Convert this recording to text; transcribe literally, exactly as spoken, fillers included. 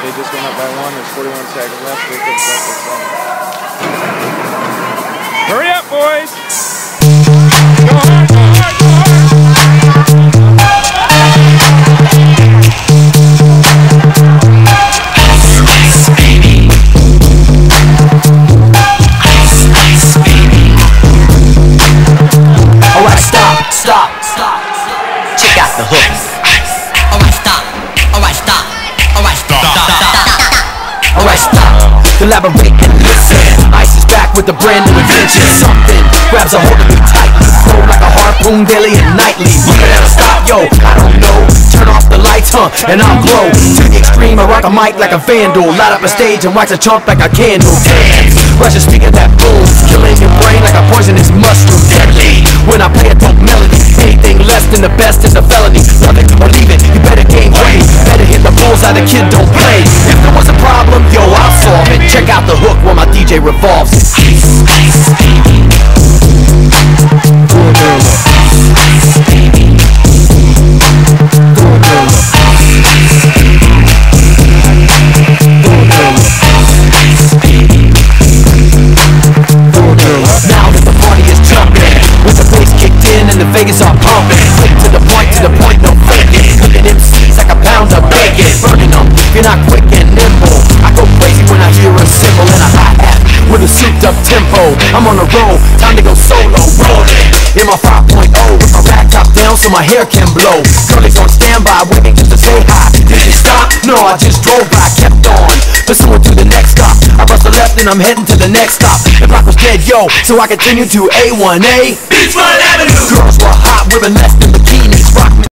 They just went up by one. There's forty-one seconds left. They could break this one. Hurry up, boys! Go hard, go hard, go Ice, ice, baby. Ice, ice, baby. Alright, stop, stop, stop. Check out the hook. Alright, stop. Alright, stop. Alright, stop, stop, stop. Alright, stop. Collaborate and listen. Ice is back with a brand new invention. Something grabs a hold of me tightly, flow like a harpoon daily and nightly. Will it ever stop? Yo, I don't know. Turn off the lights, huh, and I'll glow. To the extreme, I rock a mic like a vandal. Light up a stage and wax a chump like a candle. Dance, rush a speaker that booms, killing your brain like a poisonous mushroom. Deadly, when I play a dope melody. Anything less than the best is a felony. Love it or leave it, you better gain weight. Better hit the bullseye, the kid don't play. If there was a problem, yo, I'll solve it. Check out the hook while my D J revolves it. Ice, ice, baby. Ice, baby. Now that the party is jumping, with the bass kicked in and the Vegas are pumping. Quick to the point, to the point, no faking. Cooking M Cs like a pound of bacon. Burning them, if you're not quick and nimble. I go crazy when I hear a cymbal and a hi-hat with a souped up tempo. I'm on a roll, time to go solo. Rolling in my five point oh with my rag top down so my hair can blow. Girlies on standby waiting just to say hi. Did you stop? No, I just drove by, kept on pursuing to the next stop. I bust a left and I'm heading to the next stop. The block was dead, yo, so I continued to A one A Beachfront Avenue. Girls were hot, wearing less than bikinis, rock me.